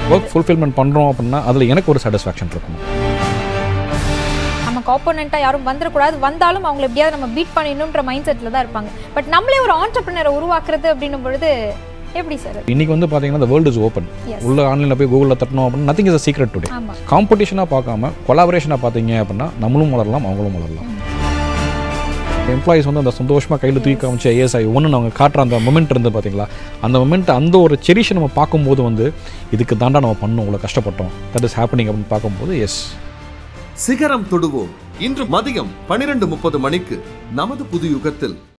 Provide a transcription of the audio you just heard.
Work fulfilment பண்ணுறோம் அப்படின்னா அதில் எனக்கு ஒரு சாட்டிஸ்ஃபேக்ஷன் இருக்கும். நமக்கு ஆப்போனண்ட்டாக யாரும் வந்துடக்கூடாது, வந்தாலும் அவங்களை எப்படியாவது நம்ம பீட் பண்ணிடணுன்ற மைண்ட் செட்டில் தான் இருப்பாங்க. பட் நம்மளே ஒரு ஆண்டர்பிரினரை உருவாக்குறது அப்படின்னும் பொழுது எப்படி சார்? இன்னைக்கு வந்து பார்த்தீங்கன்னா the world is open. உள்ள ஆன்லைனில் போய் கூகுளில் தட்டணும் அப்படின்னா nothing is a secret today. காம்படிஷனாக பார்க்காம கொலாபரேஷனாக பார்த்தீங்க அப்படின்னா நம்மளும் வளரலாம், அவங்களும் வளரலாம். எம்ப்ளாயிஸ் வந்து அந்த சந்தோஷமாக கையில் தூக்கி காமிச்சு ஏஎஸ்ஐ ஒன்று அவங்க காட்டுற அந்த மொமெண்ட் இருந்து பார்த்தீங்களா, அந்த மொமெண்ட் அந்த ஒரு செரிஷை நம்ம பார்க்கும்போது வந்து இதுக்கு தாண்டா நம்ம பண்ணோம், இவ்வளோ கஷ்டப்பட்டோம், தட் இஸ் ஹேப்பனிங் அப்படின்னு பார்க்கும்போது எஸ். சிகரம் தொடுவோம் இன்று மதியம் 12:30 மணிக்கு நமது புது யுகத்தில்.